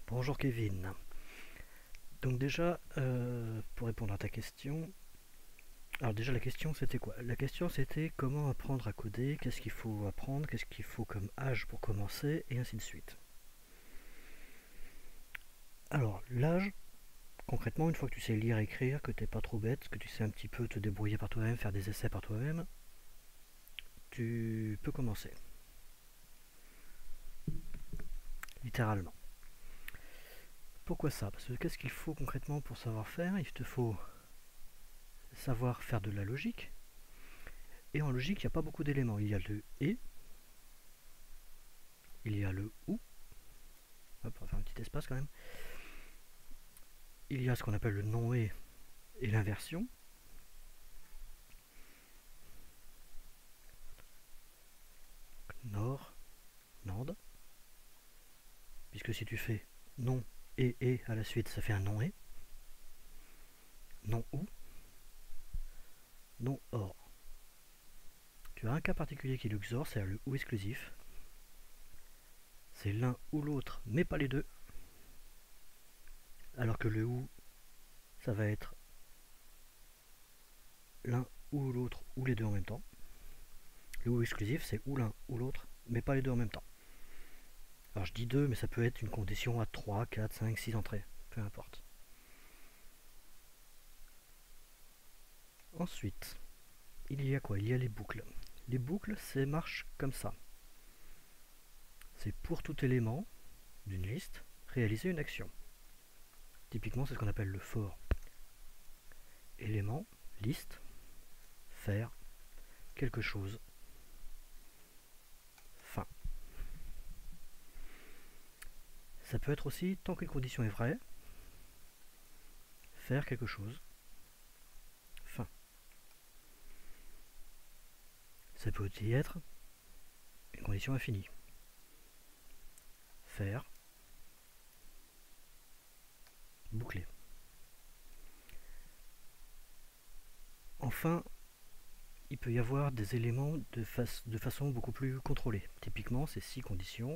Bonjour Kevin. Donc déjà, pour répondre à ta question, alors déjà la question c'était quoi? La question c'était comment apprendre à coder, qu'est-ce qu'il faut apprendre, qu'est-ce qu'il faut comme âge pour commencer, et ainsi de suite. Alors l'âge, concrètement, une fois que tu sais lire et écrire, que t'es pas trop bête, que tu sais un petit peu te débrouiller par toi-même, faire des essais par toi-même, tu peux commencer, littéralement. Pourquoi ça? Parce que qu'est-ce qu'il faut concrètement pour savoir faire? Il te faut savoir faire de la logique, et en logique, il n'y a pas beaucoup d'éléments. Il y a le et, il y a le ou. Hop, on va faire un petit espace quand même. Il y a ce qu'on appelle le non-et et l'inversion. Nord, nord. Puisque si tu fais non et à la suite, ça fait un non-et. Non ou, non or. Tu as un cas particulier qui est le XOR, c'est le ou exclusif. C'est l'un ou l'autre, mais pas les deux. Alors que le ou, ça va être l'un ou l'autre ou les deux en même temps. Le ou exclusif, c'est ou l'un ou l'autre, mais pas les deux en même temps. Alors je dis 2, mais ça peut être une condition à 3, 4, 5, 6 entrées, peu importe. Ensuite, il y a quoi? Il y a les boucles. Les boucles, ça marche comme ça. C'est pour tout élément d'une liste, réaliser une action. Typiquement, c'est ce qu'on appelle le for. Élément, liste, faire quelque chose, fin. Ça peut être aussi, tant qu'une condition est vraie, faire quelque chose, fin. Ça peut aussi être une condition infinie. Faire, boucler. Enfin, il peut y avoir des éléments de façon beaucoup plus contrôlée. Typiquement, c'est si conditions.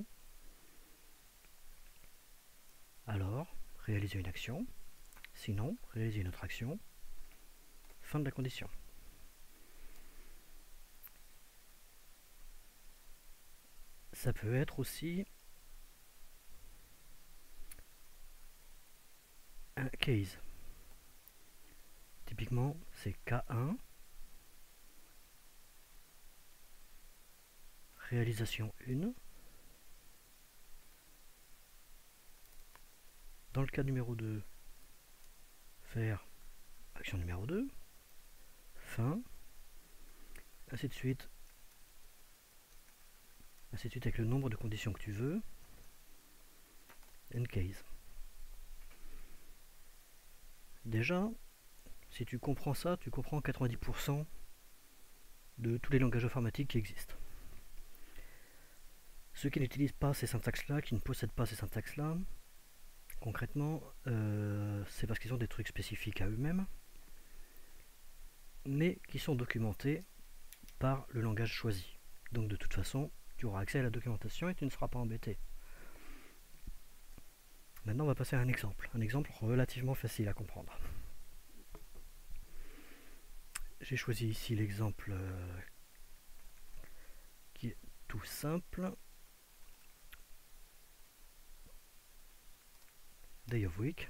Alors, réaliser une action. Sinon, réaliser une autre action. Fin de la condition. Ça peut être aussi un case. Typiquement, c'est K1, réalisation 1. Dans le cas numéro 2, faire action numéro 2, fin, ainsi de suite avec le nombre de conditions que tu veux, end case. Déjà, si tu comprends ça, tu comprends 90% de tous les langages informatiques qui existent. Ceux qui n'utilisent pas ces syntaxes-là, qui ne possèdent pas ces syntaxes-là, concrètement, c'est parce qu'ils ont des trucs spécifiques à eux-mêmes, mais qui sont documentés par le langage choisi. Donc de toute façon, tu auras accès à la documentation et tu ne seras pas embêté. Maintenant, on va passer à un exemple relativement facile à comprendre. J'ai choisi ici l'exemple qui est tout simple. Day of week.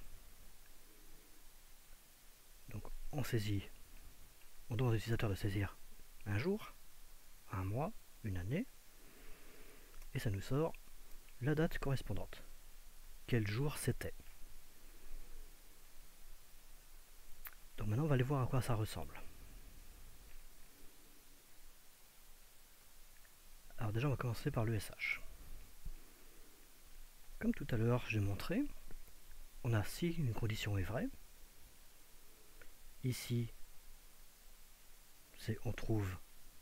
Donc on saisit, on demande à l'utilisateur de saisir un jour, un mois, une année, et ça nous sort la date correspondante. Quel jour c'était. Donc maintenant on va aller voir à quoi ça ressemble. Alors déjà on va commencer par l'ESH. Comme tout à l'heure j'ai montré, on a si une condition est vraie. Ici, on trouve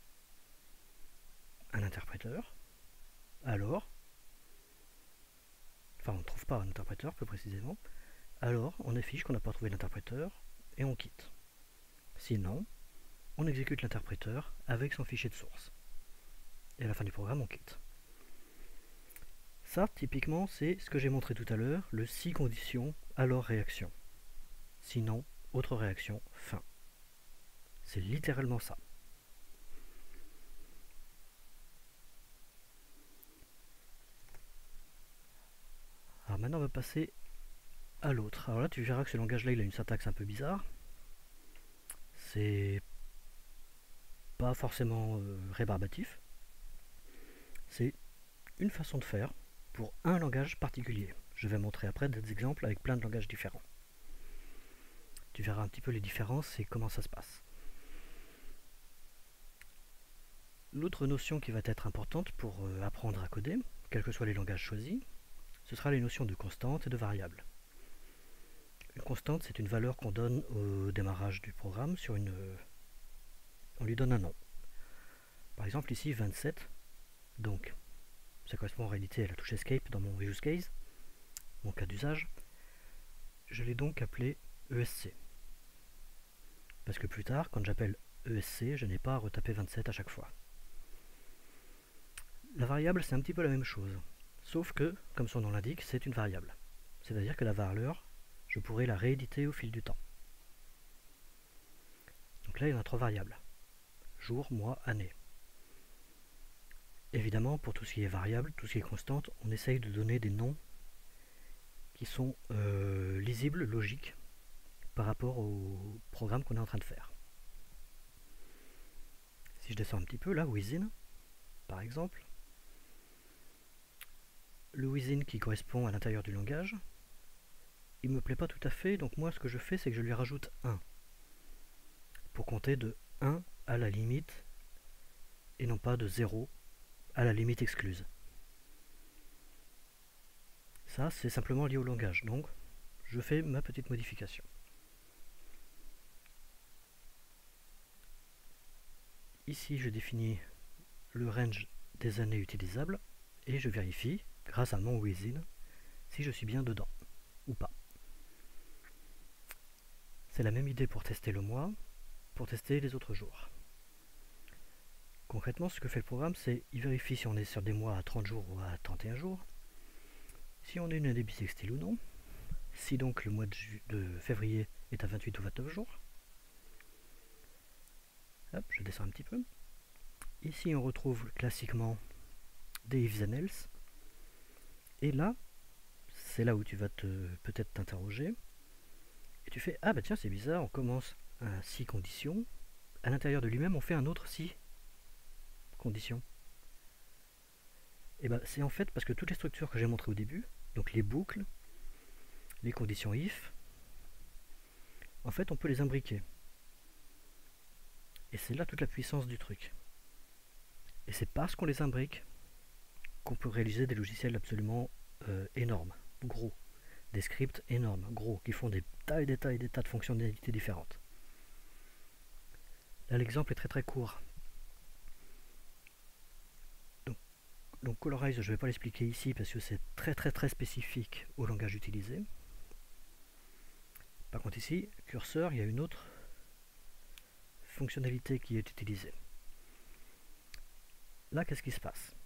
un interpréteur. Alors, enfin on ne trouve pas un interpréteur plus précisément. Alors on affiche qu'on n'a pas trouvé l'interpréteur et on quitte. Sinon, on exécute l'interpréteur avec son fichier de source. Et à la fin du programme, on quitte. Ça, typiquement, c'est ce que j'ai montré tout à l'heure, le si condition, alors réaction. Sinon, autre réaction, fin. C'est littéralement ça. Alors maintenant, on va passer à l'autre. Alors là, tu verras que ce langage-là, il a une syntaxe un peu bizarre. C'est pas forcément rébarbatif. C'est une façon de faire pour un langage particulier. Je vais montrer après des exemples avec plein de langages différents. Tu verras un petit peu les différences et comment ça se passe. L'autre notion qui va être importante pour apprendre à coder, quels que soient les langages choisis, ce sera les notions de constante et de variable. Une constante, c'est une valeur qu'on donne au démarrage du programme sur on lui donne un nom. Par exemple ici 27, donc ça correspond en réalité à la touche Escape dans mon use case, mon cas d'usage. Je l'ai donc appelé ESC. Parce que plus tard, quand j'appelle ESC, je n'ai pas à retaper 27 à chaque fois. La variable, c'est un petit peu la même chose, sauf que, comme son nom l'indique, c'est une variable. C'est-à-dire que la valeur, je pourrais la rééditer au fil du temps. Donc là, il y en a 3 variables. Jour, mois, année. Évidemment, pour tout ce qui est variable, tout ce qui est constante, on essaye de donner des noms qui sont lisibles, logiques, par rapport au programme qu'on est en train de faire. Si je descends un petit peu, là, within, par exemple, le within qui correspond à l'intérieur du langage, il me plaît pas tout à fait, donc moi ce que je fais, c'est que je lui rajoute 1, pour compter de 1 à la limite, et non pas de 0 à la limite excluse. Ça, c'est simplement lié au langage, donc je fais ma petite modification. Ici, je définis le range des années utilisables, et je vérifie, grâce à mon within, si je suis bien dedans, ou pas. C'est la même idée pour tester le mois, pour tester les autres jours. Concrètement, ce que fait le programme, c'est qu'il vérifie si on est sur des mois à 30 jours ou à 31 jours, si on est une année bissextile ou non, si donc le mois de février est à 28 ou 29 jours. Hop, je descends un petit peu. Ici, on retrouve classiquement des ifs and else. Et là, c'est là où tu vas peut-être t'interroger. Et tu fais, ah bah tiens, c'est bizarre, on commence un si condition. À l'intérieur de lui-même, on fait un autre si condition. Et bah c'est en fait parce que toutes les structures que j'ai montrées au début, donc les boucles, les conditions if, en fait on peut les imbriquer. Et c'est là toute la puissance du truc. Et c'est parce qu'on les imbrique qu'on peut réaliser des logiciels absolument énormes, gros. Des scripts énormes, gros, qui font des tas et des tas et des tas de fonctionnalités différentes. Là l'exemple est très très court. Donc Colorize, je ne vais pas l'expliquer ici parce que c'est très très très spécifique au langage utilisé. Par contre ici, curseur, il y a une autre fonctionnalité qui est utilisée. Là, qu'est-ce qui se passe?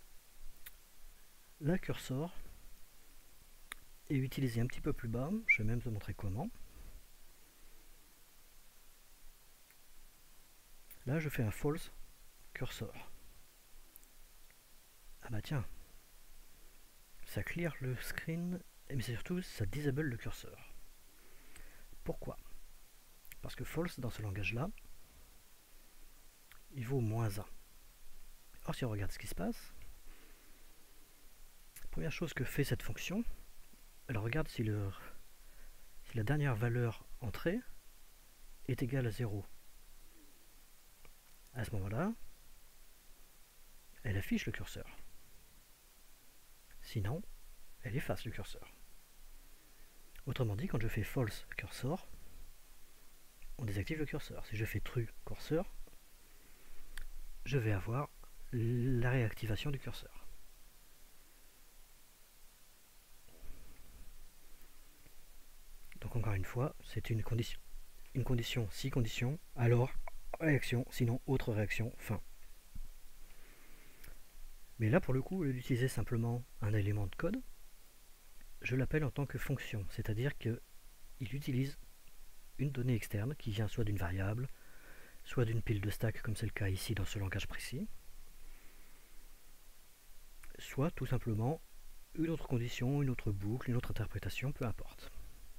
Là, curseur est utilisé un petit peu plus bas. Je vais même te montrer comment. Là, je fais un false cursor. Ah bah tiens, ça clear le screen, mais surtout ça disable le curseur. Pourquoi? Parce que false dans ce langage-là, il vaut -1. Or si on regarde ce qui se passe, première chose que fait cette fonction, elle regarde si la dernière valeur entrée est égale à 0. À ce moment-là, elle affiche le curseur. Sinon, elle efface le curseur. Autrement dit, quand je fais false cursor, on désactive le curseur. Si je fais true curseur, je vais avoir la réactivation du curseur. Donc encore une fois, c'est une condition. Une condition, si condition, alors réaction, sinon autre réaction, fin. Mais là, pour le coup, au lieu d'utiliser simplement un élément de code, je l'appelle en tant que fonction, c'est-à-dire qu'il utilise une donnée externe qui vient soit d'une variable, soit d'une pile de stack, comme c'est le cas ici dans ce langage précis, soit tout simplement une autre condition, une autre boucle, une autre interprétation, peu importe.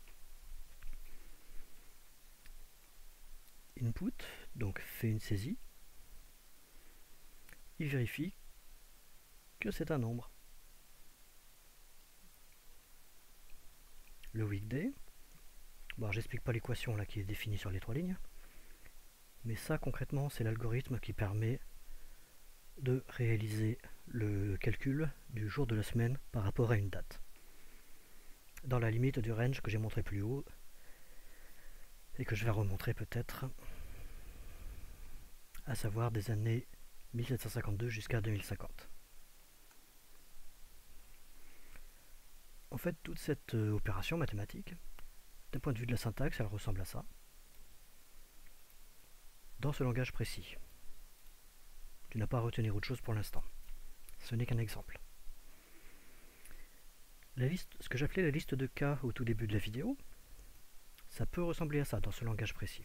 Input, donc fait une saisie, il vérifie que c'est un nombre. Le weekday, bon, j'explique pas l'équation là qui est définie sur les 3 lignes, mais ça concrètement c'est l'algorithme qui permet de réaliser le calcul du jour de la semaine par rapport à une date, dans la limite du range que j'ai montré plus haut et que je vais remontrer peut-être, à savoir des années 1752 jusqu'à 2050. En fait, toute cette opération mathématique, d'un point de vue de la syntaxe, elle ressemble à ça, dans ce langage précis. Tu n'as pas à retenir autre chose pour l'instant. Ce n'est qu'un exemple. La liste, ce que j'appelais la liste de cas au tout début de la vidéo, ça peut ressembler à ça dans ce langage précis.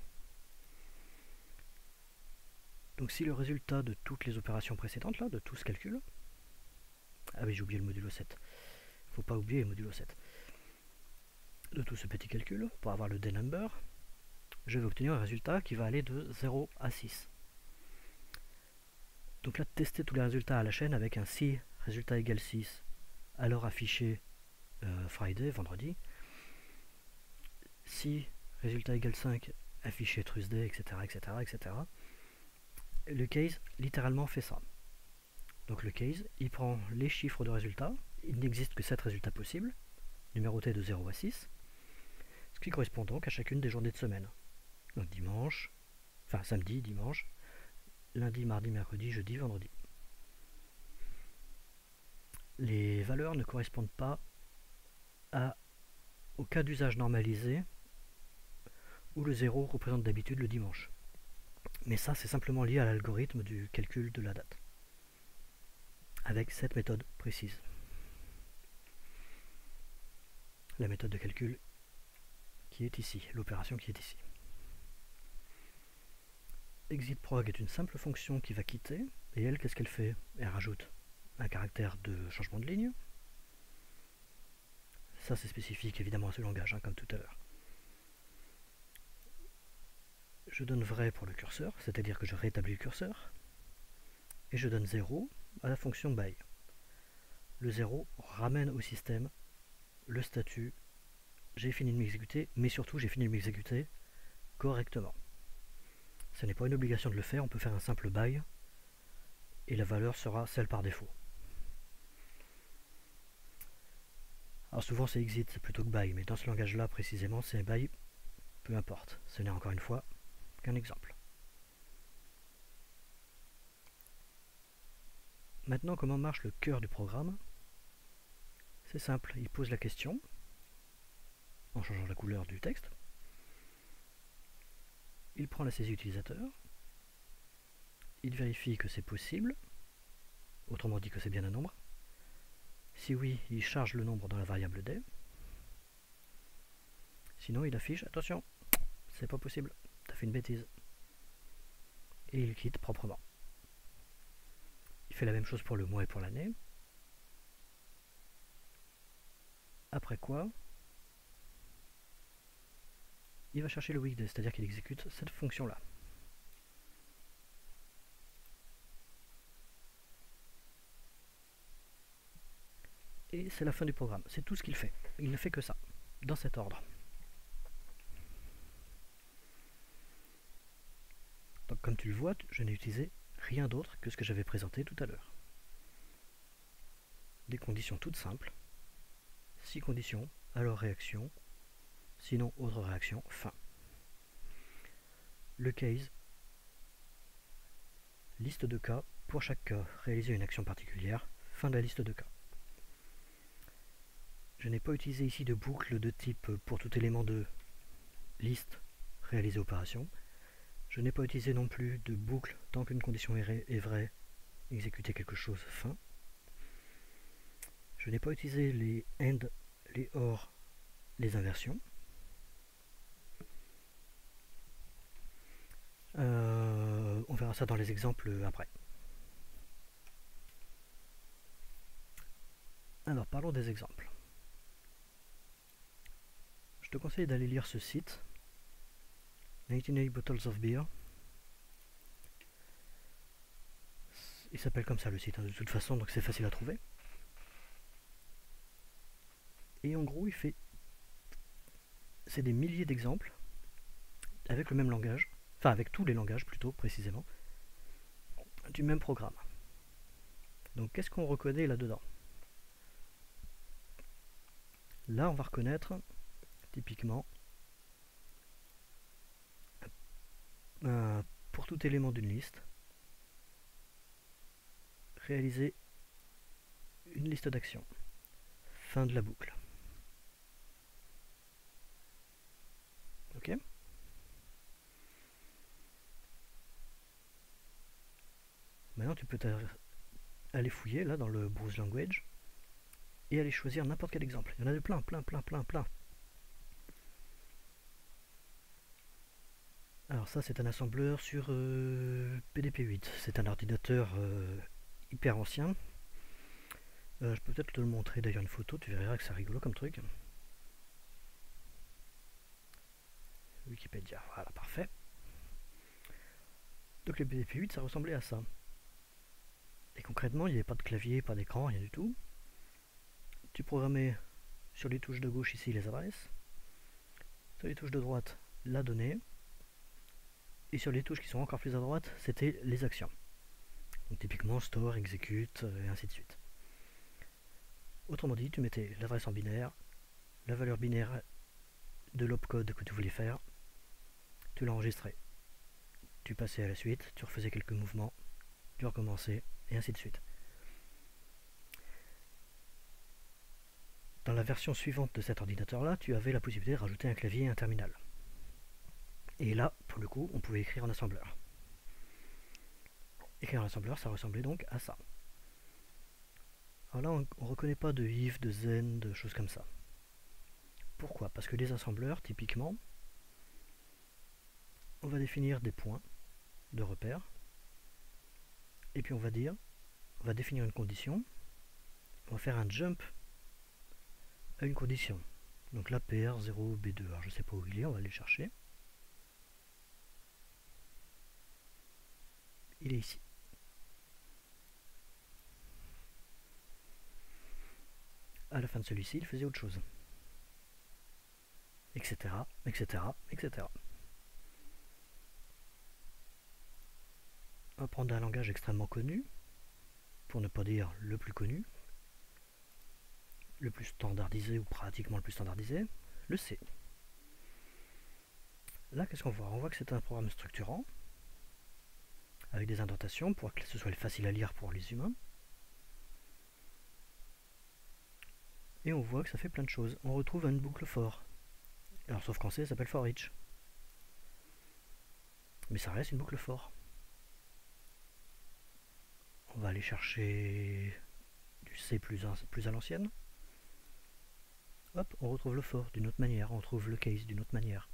Donc si le résultat de toutes les opérations précédentes, là, de tout ce calcul, ah oui j'ai oublié le modulo 7, faut pas oublier le modulo 7, de tout ce petit calcul, pour avoir le d-number, je vais obtenir un résultat qui va aller de 0 à 6. Donc là, tester tous les résultats à la chaîne avec un si résultat égale 6, alors affiché Friday, vendredi, si résultat égale 5, affiché Tuesday, etc., etc., etc. Le case littéralement fait ça. Donc le case, il prend les chiffres de résultats, il n'existe que 7 résultats possibles, numérotés de 0 à 6, ce qui correspond donc à chacune des journées de semaine. Donc dimanche, enfin samedi, dimanche, lundi, mardi, mercredi, jeudi, vendredi. Les valeurs ne correspondent pas au cas d'usage normalisé où le 0 représente d'habitude le dimanche. Mais ça, c'est simplement lié à l'algorithme du calcul de la date, avec cette méthode précise. La méthode de calcul qui est ici, l'opération qui est ici. ExitProg est une simple fonction qui va quitter, et elle, qu'est-ce qu'elle fait? Elle rajoute un caractère de changement de ligne. Ça, c'est spécifique évidemment à ce langage, hein, comme tout à l'heure. Je donne vrai pour le curseur, c'est-à-dire que je rétablis le curseur, et je donne 0 à la fonction by. Le 0 ramène au système le statut j'ai fini de m'exécuter, mais surtout j'ai fini de m'exécuter correctement. Ce n'est pas une obligation de le faire, on peut faire un simple by, et la valeur sera celle par défaut. Alors souvent c'est exit plutôt que by, mais dans ce langage-là précisément c'est by, peu importe. Ce n'est encore une fois qu'un exemple. Maintenant, comment marche le cœur du programme? C'est simple, il pose la question, en changeant la couleur du texte. Il prend la saisie utilisateur, il vérifie que c'est possible, autrement dit que c'est bien un nombre. Si oui, il charge le nombre dans la variable d. Sinon, il affiche, attention, c'est pas possible, t'as fait une bêtise. Et il quitte proprement. Il fait la même chose pour le mois et pour l'année. Après quoi, il va chercher le weekday, c'est-à-dire qu'il exécute cette fonction-là. Et c'est la fin du programme. C'est tout ce qu'il fait. Il ne fait que ça, dans cet ordre. Donc comme tu le vois, je n'ai utilisé rien d'autre que ce que j'avais présenté tout à l'heure. Des conditions toutes simples. 6 conditions, alors réaction, sinon autre réaction, fin. Le case, liste de cas, pour chaque cas, réaliser une action particulière, fin de la liste de cas. Je n'ai pas utilisé ici de boucle de type pour tout élément de liste, réaliser opération. Je n'ai pas utilisé non plus de boucle tant qu'une condition est vraie, exécuter quelque chose, fin. Je n'ai pas utilisé les AND, les OR, les inversions. On verra ça dans les exemples après. Alors parlons des exemples. Je te conseille d'aller lire ce site, 98 Bottles of Beer. Il s'appelle comme ça le site, hein, de toute façon, donc c'est facile à trouver. Et en gros, c'est des milliers d'exemples avec le même langage, enfin avec tous les langages plutôt précisément, du même programme. Donc qu'est-ce qu'on reconnaît là-dedans? Là, on va reconnaître typiquement pour tout élément d'une liste, réaliser une liste d'actions. Fin de la boucle. Ok? Maintenant, tu peux aller fouiller là dans le browse language et aller choisir n'importe quel exemple. Il y en a de plein. Alors ça, c'est un assembleur sur PDP-8. C'est un ordinateur hyper ancien. Je peux peut-être te le montrer d'ailleurs une photo, tu verras que c'est rigolo comme truc. Wikipédia, voilà, parfait. Donc le PDP-8, ça ressemblait à ça. Et concrètement, il n'y avait pas de clavier, pas d'écran, rien du tout. Tu programmais sur les touches de gauche ici les adresses, sur les touches de droite la donnée, et sur les touches qui sont encore plus à droite, c'était les actions. Donc typiquement store, execute, et ainsi de suite. Autrement dit, tu mettais l'adresse en binaire, la valeur binaire de l'opcode que tu voulais faire, tu l'enregistrais. Tu passais à la suite, tu refaisais quelques mouvements, tu recommençais, et ainsi de suite. Dans la version suivante de cet ordinateur-là, tu avais la possibilité de rajouter un clavier et un terminal. Et là, pour le coup, on pouvait écrire en assembleur. Écrire en assembleur, ça ressemblait donc à ça. Alors là, on ne reconnaît pas de if, de zen, de choses comme ça. Pourquoi? Parce que les assembleurs, typiquement, on va définir des points de repère, et puis on va définir une condition, on va faire un jump à une condition. Donc là, PR0, B2, alors je ne sais pas où il est, on va aller le chercher. Il est ici. À la fin de celui-ci, il faisait autre chose. Etc. On va prendre un langage extrêmement connu, pour ne pas dire le plus connu, le plus standardisé ou pratiquement le plus standardisé, le C. Là, qu'est-ce qu'on voit? On voit que c'est un programme structurant, avec des indentations pour que ce soit facile à lire pour les humains. Et on voit que ça fait plein de choses. On retrouve une boucle for. Alors sauf qu'en C, ça s'appelle for each. Mais ça reste une boucle for. On va aller chercher du C plus à l'ancienne. Hop, on retrouve le for d'une autre manière, on retrouve le case d'une autre manière.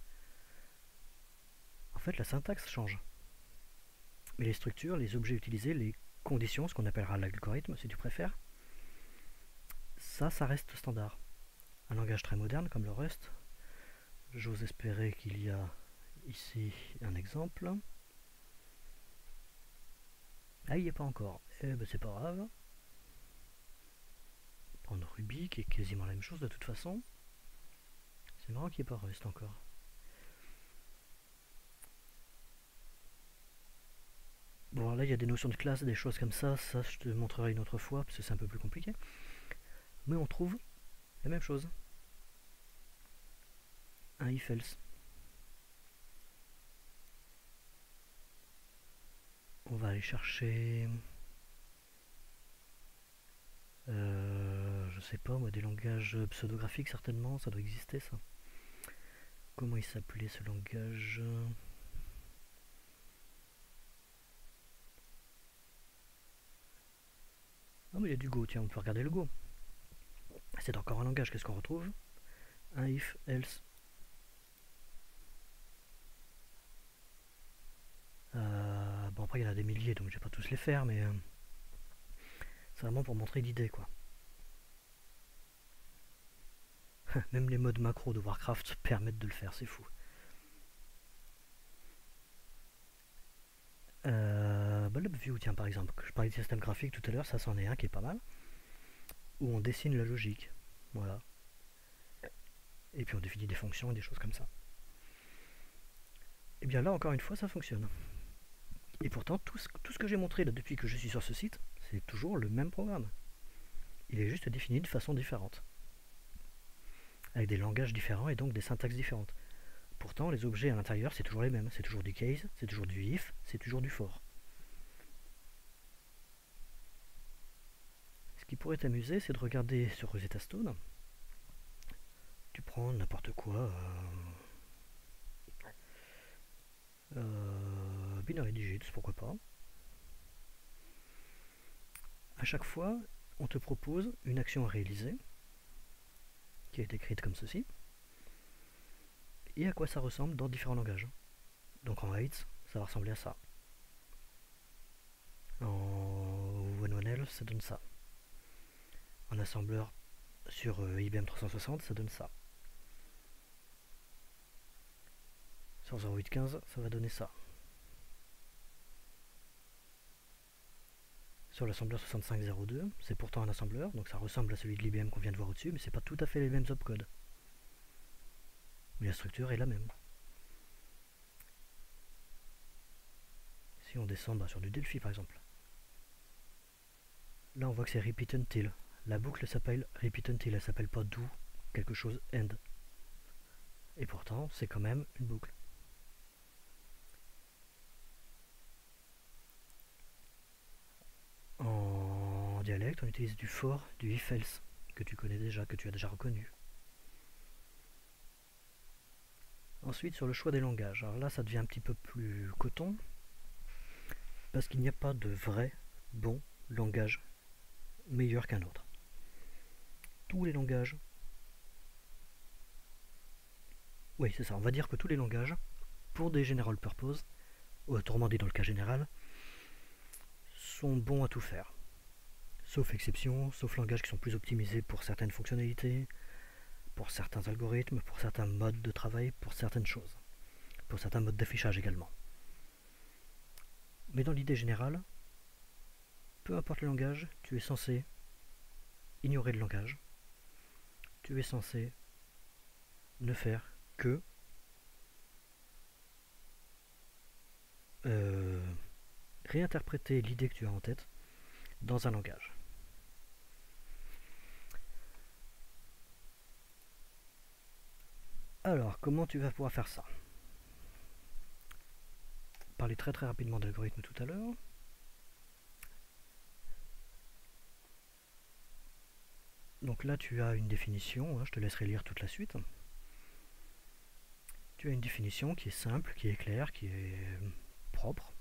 En fait, la syntaxe change. Mais les structures, les objets utilisés, les conditions, ce qu'on appellera l'algorithme si tu préfères, ça reste standard. Un langage très moderne comme le Rust. J'ose espérer qu'il y a ici un exemple. Ah, il n'y est pas encore. Eh ben c'est pas grave. Prendre Ruby qui est quasiment la même chose de toute façon. C'est marrant qu'il n'y ait pas Rust encore. Bon, là il y a des notions de classe, des choses comme ça je te montrerai une autre fois parce que c'est un peu plus compliqué. Mais on trouve la même chose. Un if-else. On va aller chercher... je sais pas moi, des langages pseudographiques certainement, ça doit exister ça. Comment il s'appelait ce langage? Ah mais il y a du Go, tiens, on peut regarder le Go. C'est encore un langage, qu'est-ce qu'on retrouve? Un if, else. Bon, après il y en a des milliers, donc je vais pas tous les faire, mais c'est vraiment pour montrer l'idée, quoi. Même les modes macro de Warcraft permettent de le faire, c'est fou. LabVIEW, tiens, par exemple, je parlais de système graphique tout à l'heure, ça c'en est un qui est pas mal, où on dessine la logique, voilà. Et puis on définit des fonctions et des choses comme ça. Et bien là, encore une fois, ça fonctionne. Et pourtant, tout ce que j'ai montré là depuis que je suis sur ce site, c'est toujours le même programme. Il est juste défini de façon différente, avec des langages différents et donc des syntaxes différentes. Pourtant, les objets à l'intérieur, c'est toujours les mêmes. C'est toujours du case, c'est toujours du if, c'est toujours du for. Ce qui pourrait t'amuser, c'est de regarder sur Rosetta Stone. Tu prends n'importe quoi, binary digits, pourquoi pas. À chaque fois, on te propose une action à réaliser, qui est écrite comme ceci, et à quoi ça ressemble dans différents langages. Donc en 8, ça va ressembler à ça. En 1.1L, ça donne ça. En assembleur sur IBM 360, ça donne ça. Sur 0815, ça va donner ça. Sur l'assembleur 6502, c'est pourtant un assembleur, donc ça ressemble à celui de l'IBM qu'on vient de voir au-dessus, mais c'est pas tout à fait les mêmes opcodes. Mais la structure est la même. Si on descend sur du Delphi par exemple, là on voit que c'est repeat until. La boucle s'appelle repeat until, elle s'appelle pas do quelque chose end. Et pourtant c'est quand même une boucle. En dialecte, on utilise du for, du if else, que tu connais déjà, que tu as déjà reconnu. Ensuite, sur le choix des langages. Alors là, ça devient un petit peu plus coton, parce qu'il n'y a pas de vrai bon langage meilleur qu'un autre. Tous les langages, oui c'est ça, on va dire que tous les langages, pour des general purpose, autrement dit dans le cas général, sont bons à tout faire. Sauf exception, sauf langages qui sont plus optimisés pour certaines fonctionnalités, pour certains algorithmes, pour certains modes de travail, pour certaines choses, pour certains modes d'affichage également. Mais dans l'idée générale, peu importe le langage, tu es censé ignorer le langage. Tu es censé ne faire que réinterpréter l'idée que tu as en tête dans un langage. Alors, comment tu vas pouvoir faire ça? Parler très très rapidement d'algorithme tout à l'heure. Donc là, tu as une définition, hein, je te laisserai lire toute la suite. Tu as une définition qui est simple, qui est claire, qui est propre.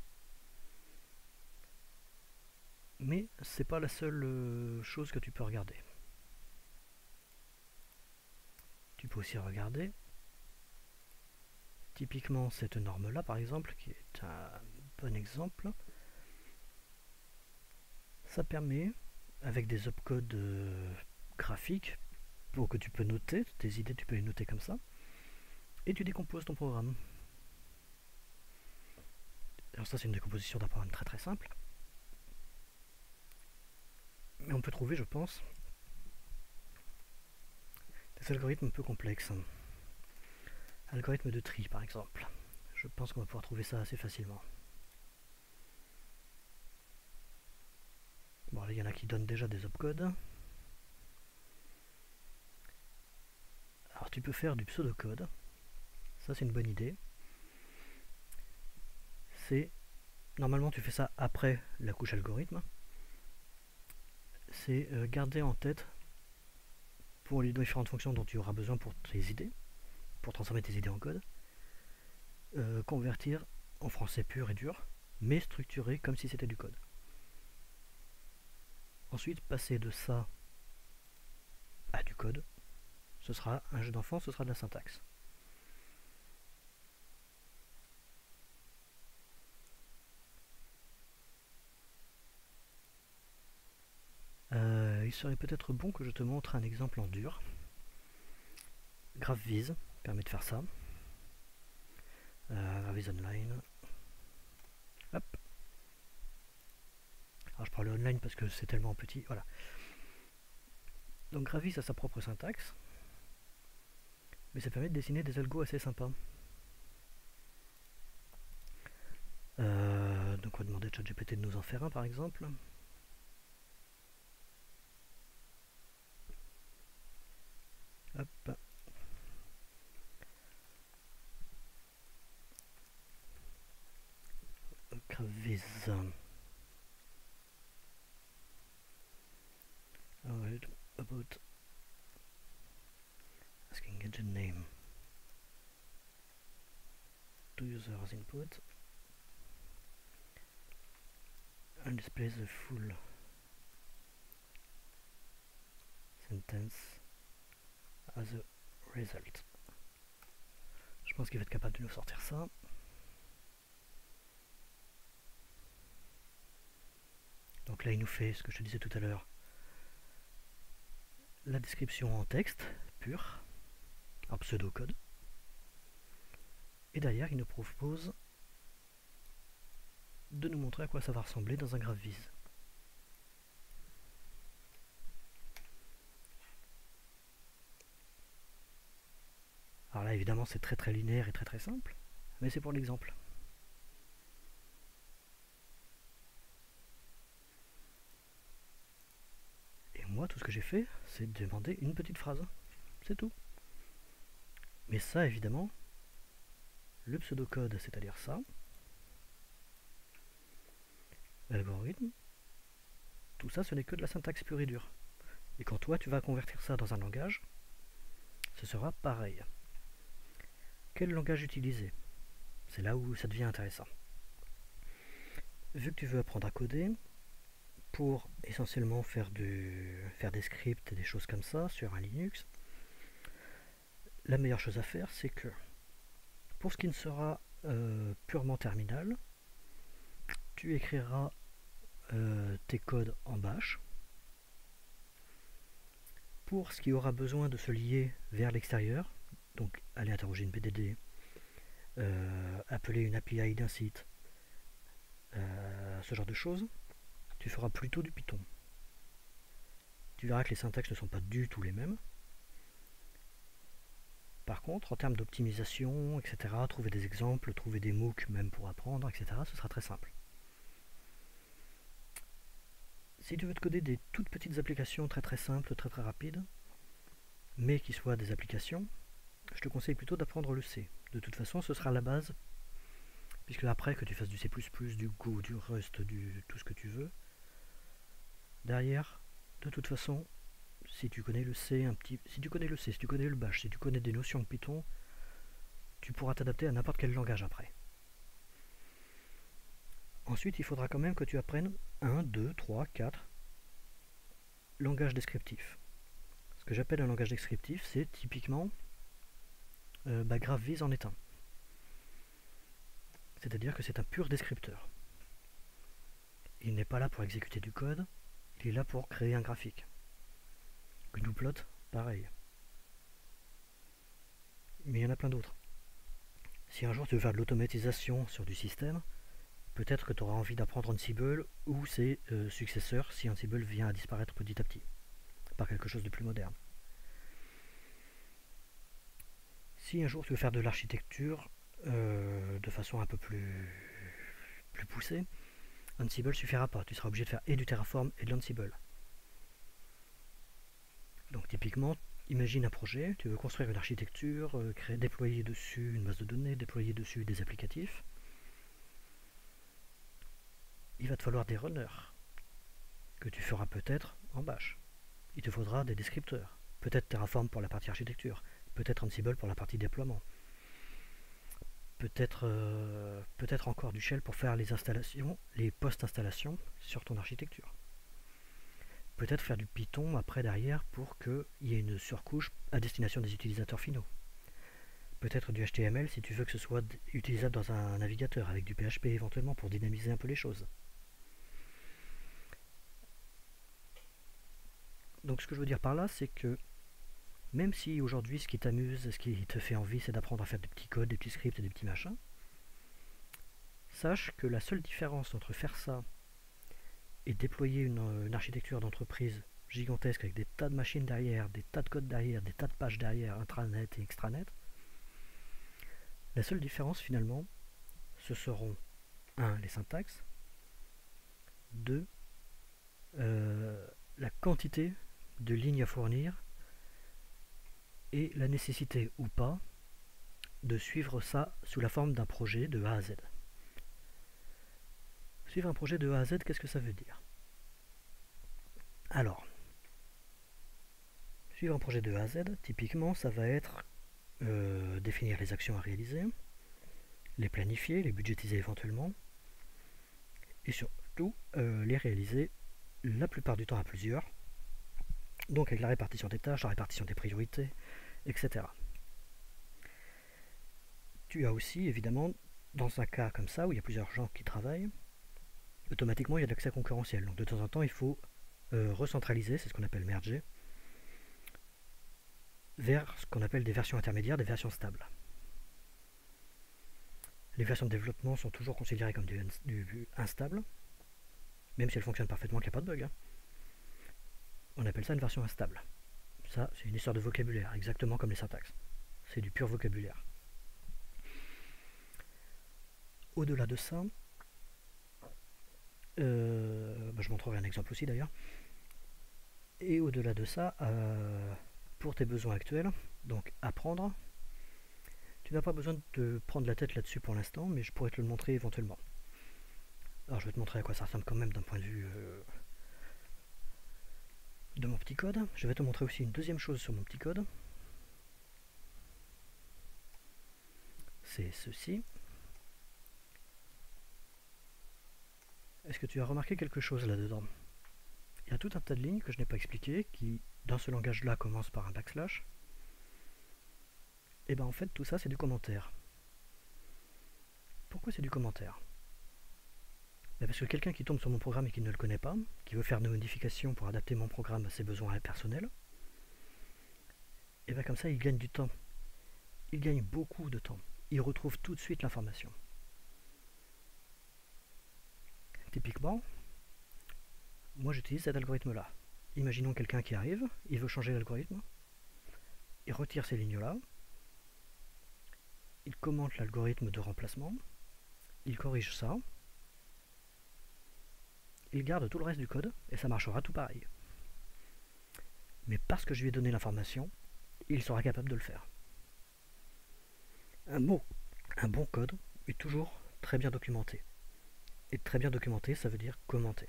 Mais c'est pas la seule chose que tu peux regarder. Tu peux aussi regarder typiquement cette norme-là, par exemple, qui est un bon exemple. Ça permet, avec des opcodes graphiques, pour que tu peux noter, tes idées tu peux les noter comme ça, et tu décomposes ton programme. Alors ça c'est une décomposition d'un programme très très simple. Mais on peut trouver, je pense, des algorithmes un peu complexes. Algorithme de tri par exemple. Je pense qu'on va pouvoir trouver ça assez facilement. Bon, là il y en a qui donnent déjà des opcodes. Alors tu peux faire du pseudocode. Ça c'est une bonne idée. C'est normalement tu fais ça après la couche algorithme. C'est garder en tête pour les différentes fonctions dont tu auras besoin pour tes idées, pour transformer tes idées en code, convertir en français pur et dur, mais structuré comme si c'était du code. Ensuite, passer de ça à du code, ce sera un jeu d'enfant, ce sera de la syntaxe. Il serait peut-être bon que je te montre un exemple en dur. GraphViz permet de faire ça. GraphViz Online. Hop. Alors je prends le online parce que c'est tellement petit. Voilà. Donc GraphViz a sa propre syntaxe. Mais ça permet de dessiner des algos assez sympas. Donc on va demander à ChatGPT de nous en faire un par exemple. Hop. GraphViz. Alright, about asking engine name to users input and displays the full sentence as a result. Je pense qu'il va être capable de nous sortir ça. Donc là il nous fait ce que je te disais tout à l'heure, la description en texte pur, en pseudocode, et derrière il nous propose de nous montrer à quoi ça va ressembler dans un GraphViz. Alors là évidemment c'est très linéaire et très simple, mais c'est pour l'exemple. Et moi tout ce que j'ai fait c'est demander une petite phrase, c'est tout. Mais ça évidemment, le pseudocode, c'est-à-dire ça, l'algorithme, tout ça ce n'est que de la syntaxe pure et dure. Et quand toi tu vas convertir ça dans un langage, ce sera pareil. Quel langage utiliser? C'est là où ça devient intéressant. Vu que tu veux apprendre à coder, pour essentiellement faire des scripts et des choses comme ça sur un Linux, la meilleure chose à faire c'est que pour ce qui ne sera purement terminal, tu écriras tes codes en bash. Pour ce qui aura besoin de se lier vers l'extérieur, donc aller interroger une BDD, appeler une API d'un site, ce genre de choses, tu feras plutôt du Python. Tu verras que les syntaxes ne sont pas du tout les mêmes. Par contre, en termes d'optimisation, etc., trouver des exemples, trouver des MOOC même pour apprendre, etc., ce sera très simple. Si tu veux te coder des toutes petites applications très simples, très rapides, mais qui soient des applications, je te conseille plutôt d'apprendre le C. De toute façon, ce sera la base, puisque après que tu fasses du C++, du Go, du Rust, du tout ce que tu veux, derrière, de toute façon, si tu connais le C, si tu connais le Bash, si tu connais des notions de Python, tu pourras t'adapter à n'importe quel langage après. Ensuite, il faudra quand même que tu apprennes 1, 2, 3, 4 langages descriptifs. Ce que j'appelle un langage descriptif, c'est typiquement GraphViz en est un. C'est-à-dire que c'est un pur descripteur. Il n'est pas là pour exécuter du code, il est là pour créer un graphique. GnuPlot, pareil. Mais il y en a plein d'autres. Si un jour tu veux faire de l'automatisation sur du système, peut-être que tu auras envie d'apprendre Ansible ou ses successeurs si Ansible vient à disparaître petit à petit, par quelque chose de plus moderne. Si un jour tu veux faire de l'architecture de façon un peu plus poussée, Ansible suffira pas, tu seras obligé de faire et du Terraform et de l'Ansible. Donc typiquement, imagine un projet, tu veux construire une architecture, déployer dessus une base de données, déployer dessus des applicatifs. Il va te falloir des runners, que tu feras peut-être en bash. Il te faudra des descripteurs, peut-être Terraform pour la partie architecture, peut-être Ansible pour la partie déploiement, peut-être encore du shell pour faire les installations, les post-installations sur ton architecture. peut-être faire du Python après derrière pour qu'il y ait une surcouche à destination des utilisateurs finaux. Peut-être du HTML si tu veux que ce soit utilisable dans un navigateur, avec du PHP éventuellement pour dynamiser un peu les choses. Donc ce que je veux dire par là, c'est que même si aujourd'hui ce qui t'amuse, ce qui te fait envie, c'est d'apprendre à faire des petits codes, des petits scripts et des petits machins, sache que la seule différence entre faire ça et déployer une architecture d'entreprise gigantesque avec des tas de machines derrière, des tas de codes derrière, des tas de pages derrière, intranet et extranet, la seule différence finalement, ce seront 1. Les syntaxes, 2. La quantité de lignes à fournir et la nécessité ou pas de suivre ça sous la forme d'un projet de A à Z. Suivre un projet de A à Z, qu'est-ce que ça veut dire? Alors, suivre un projet de A à Z, typiquement, ça va être définir les actions à réaliser, les planifier, les budgétiser éventuellement, et surtout les réaliser la plupart du temps à plusieurs, donc avec la répartition des tâches, la répartition des priorités, etc. Tu as aussi, évidemment, dans un cas comme ça, où il y a plusieurs gens qui travaillent, automatiquement il y a de l'accès concurrentiel. Donc de temps en temps, il faut recentraliser, c'est ce qu'on appelle merger, vers ce qu'on appelle des versions intermédiaires, des versions stables. Les versions de développement sont toujours considérées comme du instable, même si elles fonctionnent parfaitement, qu'il n'y a pas de bug. On appelle ça une version instable. Ça, c'est une histoire de vocabulaire, exactement comme les syntaxes. C'est du pur vocabulaire. Au-delà de ça, je montrerai un exemple aussi d'ailleurs. Et au-delà de ça, pour tes besoins actuels, donc apprendre, tu n'as pas besoin de te prendre la tête là-dessus pour l'instant, mais je pourrais te le montrer éventuellement. Alors je vais te montrer à quoi ça ressemble quand même d'un point de vue de mon petit code. Je vais te montrer aussi une deuxième chose sur mon petit code. C'est ceci. Est-ce que tu as remarqué quelque chose là-dedans? Il y a tout un tas de lignes que je n'ai pas expliquées, qui dans ce langage-là commencent par un backslash. Et bien en fait tout ça c'est du commentaire. Pourquoi c'est du commentaire? Parce que quelqu'un qui tombe sur mon programme et qui ne le connaît pas, qui veut faire des modifications pour adapter mon programme à ses besoins personnels, et bien comme ça il gagne du temps. Il gagne beaucoup de temps. Il retrouve tout de suite l'information. Typiquement, moi j'utilise cet algorithme-là. Imaginons quelqu'un qui arrive, il veut changer l'algorithme, il retire ces lignes-là, il commente l'algorithme de remplacement, il corrige ça, il garde tout le reste du code et ça marchera tout pareil. Mais parce que je lui ai donné l'information, il sera capable de le faire. Un bon code est toujours très bien documenté. Et très bien documenté, ça veut dire commenté.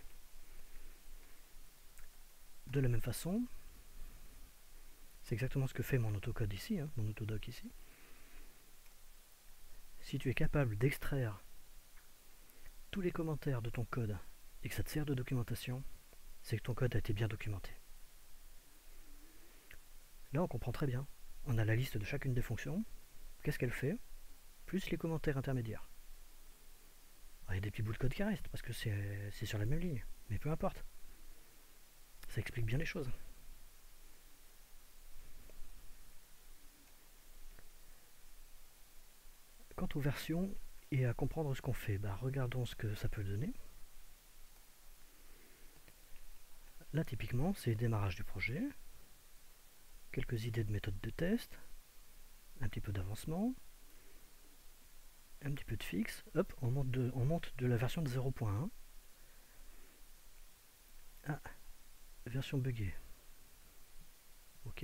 De la même façon, c'est exactement ce que fait mon autocode ici, mon autodoc ici. Si tu es capable d'extraire tous les commentaires de ton code et que ça te sert de documentation, c'est que ton code a été bien documenté. Là, on comprend très bien. On a la liste de chacune des fonctions, qu'est-ce qu'elle fait, plus les commentaires intermédiaires. Alors, il y a des petits bouts de code qui restent, parce que c'est sur la même ligne, mais peu importe. Ça explique bien les choses. Quant aux versions et à comprendre ce qu'on fait, regardons ce que ça peut donner. Là, typiquement, c'est le démarrage du projet, quelques idées de méthode de test, un petit peu d'avancement, un petit peu de fixe. Hop, on monte de la version de 0.1 à version buggée. Ok.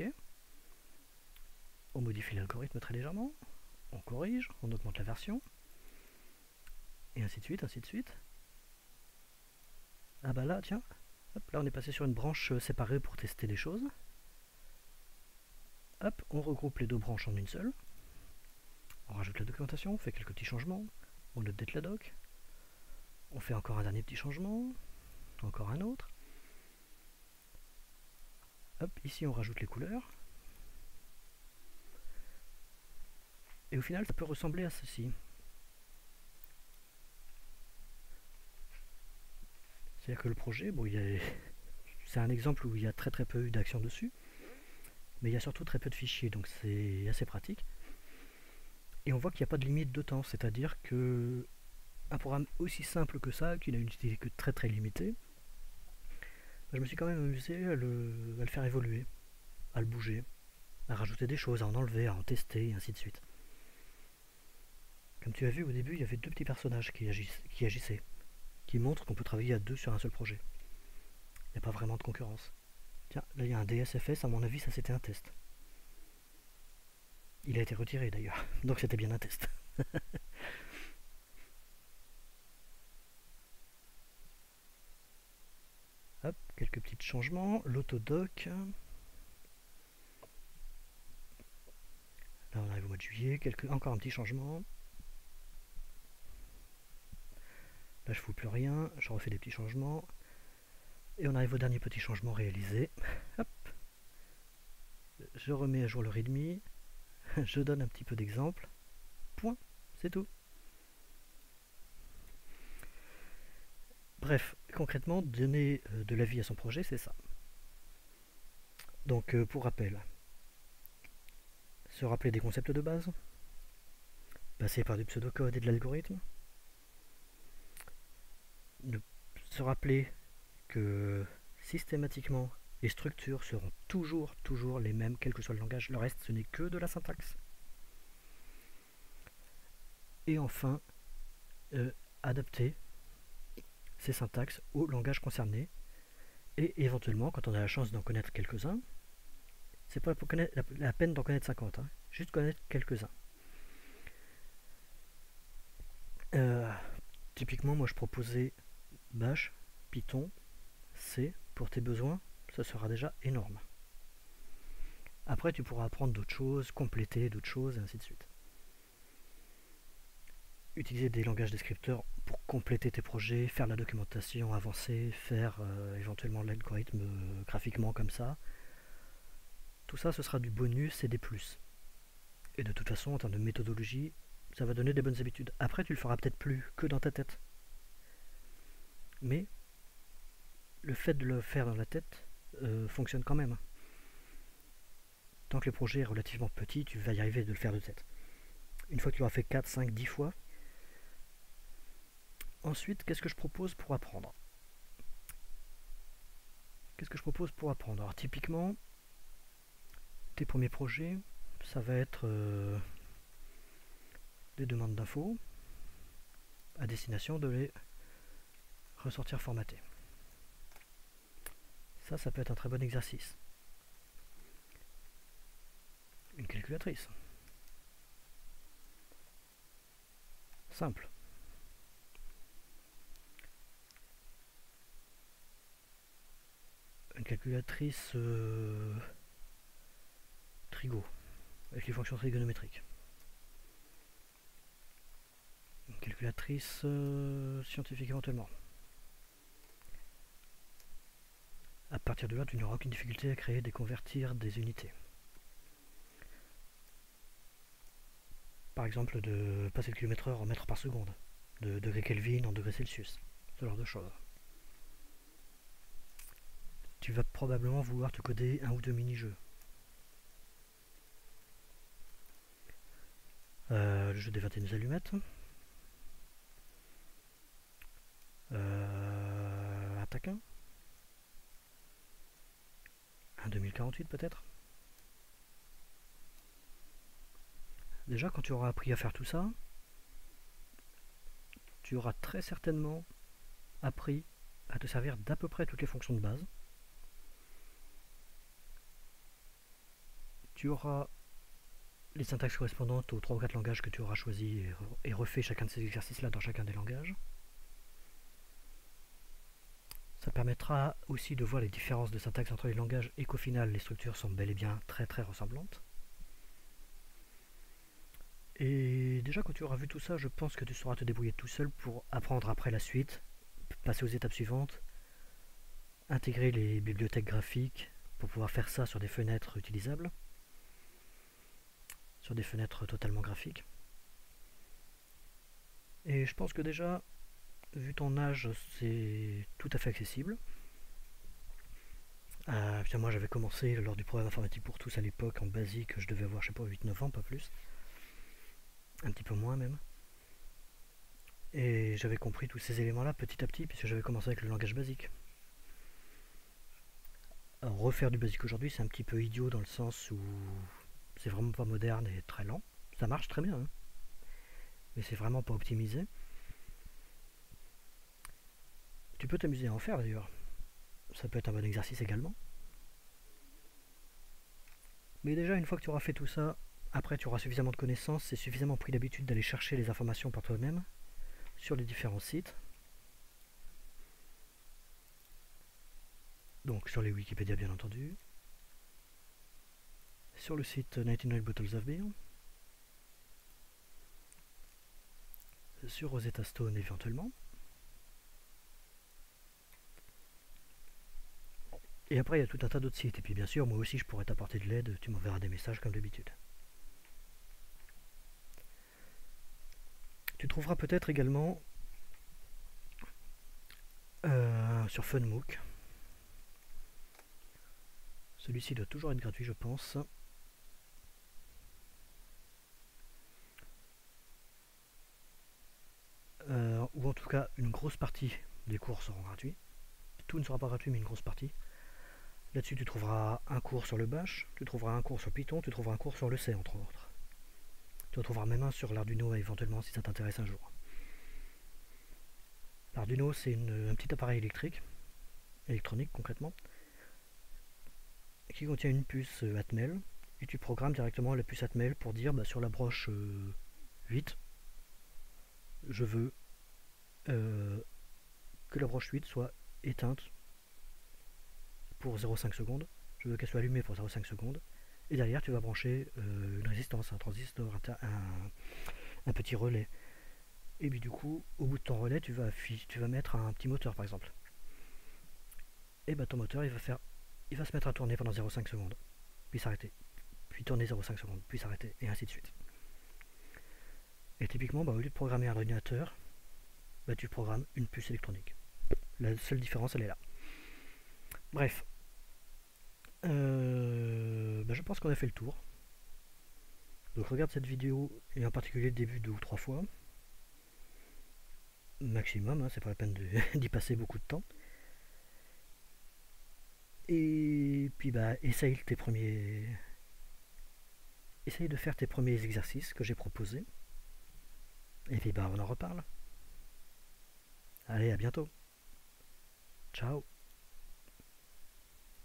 On modifie l'algorithme très légèrement, on corrige, on augmente la version, et ainsi de suite, ainsi de suite. Ah bah là, tiens, hop, là on est passé sur une branche séparée pour tester les choses. Hop, on regroupe les deux branches en une seule. On rajoute la documentation, on fait quelques petits changements, on update la doc, on fait encore un dernier petit changement, encore un autre. Hop, ici on rajoute les couleurs. Et au final, ça peut ressembler à ceci. C'est-à-dire que le projet, bon, c'est un exemple où il y a très peu d'action dessus, mais il y a surtout très peu de fichiers, donc c'est assez pratique. Et on voit qu'il n'y a pas de limite de temps, c'est-à-dire que un programme aussi simple que ça, qui n'a une utilité que très limitée, je me suis quand même amusé à le faire évoluer, à le bouger, à rajouter des choses, à en enlever, à en tester, et ainsi de suite. Comme tu as vu au début, il y avait deux petits personnages qui agissaient, qui montrent qu'on peut travailler à deux sur un seul projet. Il n'y a pas vraiment de concurrence. Tiens, là il y a un DSFS, à mon avis ça c'était un test. Il a été retiré d'ailleurs, donc c'était bien un test. Hop, quelques petits changements. L'autodoc. Là on arrive au mois de juillet, encore un petit changement. Là je ne fous plus rien, je refais des petits changements. Et on arrive au dernier petit changement réalisé. Hop. Je remets à jour le readme. Je donne un petit peu d'exemple. Point, c'est tout. Bref, concrètement, donner de la vie à son projet, c'est ça. Donc, pour rappel, se rappeler des concepts de base, passer par du pseudocode et de l'algorithme, se rappeler que systématiquement, les structures seront toujours les mêmes, quel que soit le langage. Le reste, ce n'est que de la syntaxe. Et enfin, adapter ces syntaxes au langage concerné. Et éventuellement, quand on a la chance d'en connaître quelques-uns, c'est pas la peine d'en connaître 50, hein, juste connaître quelques-uns. Typiquement, moi je proposais Bash, Python, C pour tes besoins, ça sera déjà énorme. Après, tu pourras apprendre d'autres choses, compléter d'autres choses, et ainsi de suite. Utiliser des langages descripteurs pour compléter tes projets, faire la documentation avancée, faire éventuellement l'algorithme graphiquement comme ça. Tout ça, ce sera du bonus et des plus. Et de toute façon, en termes de méthodologie, ça va donner des bonnes habitudes. Après, tu le feras peut-être plus que dans ta tête. Mais le fait de le faire dans la tête fonctionne quand même. Tant que le projet est relativement petit, tu vas y arriver de le faire de tête. Une fois que tu l'auras fait 4, 5, 10 fois, ensuite, qu'est-ce que je propose pour apprendre? Alors typiquement, tes premiers projets, ça va être des demandes d'infos à destination de les ressortir formatés. Ça peut être un très bon exercice. Une calculatrice. Simple. Une calculatrice trigo, avec les fonctions trigonométriques. Une calculatrice scientifique éventuellement. À partir de là, tu n'auras aucune difficulté à créer et convertir des unités. Par exemple, de passer le kilomètre-heure en mètres par seconde, de degrés Kelvin en degrés Celsius, ce genre de choses. Tu vas probablement vouloir te coder un ou deux mini-jeux. Le jeu des 21 allumettes. Attaque 1 2048 peut-être. Déjà, quand tu auras appris à faire tout ça, tu auras très certainement appris à te servir d'à peu près toutes les fonctions de base. Tu auras les syntaxes correspondantes aux 3 ou 4 langages que tu auras choisis et refait chacun de ces exercices-là dans chacun des langages. Ça permettra aussi de voir les différences de syntaxe entre les langages et qu'au final, les structures sont bel et bien très ressemblantes. Et déjà, quand tu auras vu tout ça, je pense que tu sauras te débrouiller tout seul pour apprendre après la suite, passer aux étapes suivantes, intégrer les bibliothèques graphiques, pour pouvoir faire ça sur des fenêtres utilisables, sur des fenêtres totalement graphiques. Et je pense que déjà, vu ton âge, c'est tout à fait accessible. Moi j'avais commencé lors du programme informatique pour tous à l'époque, en basique, je devais avoir, je sais pas, 8-9 ans, pas plus. Un petit peu moins même. Et j'avais compris tous ces éléments-là petit à petit, puisque j'avais commencé avec le langage basique. Alors, refaire du basique aujourd'hui, c'est un petit peu idiot dans le sens où c'est vraiment pas moderne et très lent. Ça marche très bien, hein, mais c'est vraiment pas optimisé. Tu peux t'amuser à en faire d'ailleurs. Ça peut être un bon exercice également. Mais déjà, une fois que tu auras fait tout ça, après tu auras suffisamment de connaissances et suffisamment pris l'habitude d'aller chercher les informations par toi-même sur les différents sites. Donc sur les Wikipédia bien entendu. Sur le site 99 Bottles of Beer. Sur Rosetta Stone éventuellement. Et après, il y a tout un tas d'autres sites. Et puis bien sûr, moi aussi, je pourrais t'apporter de l'aide. Tu m'enverras des messages comme d'habitude. Tu trouveras peut-être également sur FunMOOC. Celui-ci doit toujours être gratuit, je pense. Ou en tout cas, une grosse partie des cours seront gratuits. Tout ne sera pas gratuit, mais une grosse partie. Là-dessus, tu trouveras un cours sur le Bash, tu trouveras un cours sur Python, tu trouveras un cours sur le C, entre autres. Tu en trouveras même un sur l'Arduino, éventuellement, si ça t'intéresse un jour. L'Arduino, c'est un petit appareil électronique concrètement, qui contient une puce Atmel, et tu programmes directement la puce Atmel pour dire sur la broche 8, je veux que la broche 8 soit éteinte pour 0,5 secondes, je veux qu'elle soit allumée pour 0,5 secondes, et derrière tu vas brancher une résistance, un transistor, un petit relais. Et puis du coup, au bout de ton relais, tu vas mettre un petit moteur par exemple. Et ton moteur il va se mettre à tourner pendant 0,5 secondes, puis s'arrêter, puis tourner 0,5 secondes, puis s'arrêter, et ainsi de suite. Et typiquement, au lieu de programmer un ordinateur, tu programmes une puce électronique. La seule différence, elle est là. Bref. Je pense qu'on a fait le tour. Donc regarde cette vidéo, et en particulier le début 2 ou 3 fois. Maximum, hein, c'est pas la peine d'y passer beaucoup de temps. Et puis essaye de faire tes premiers exercices que j'ai proposés. Et puis on en reparle. Allez, à bientôt. Ciao.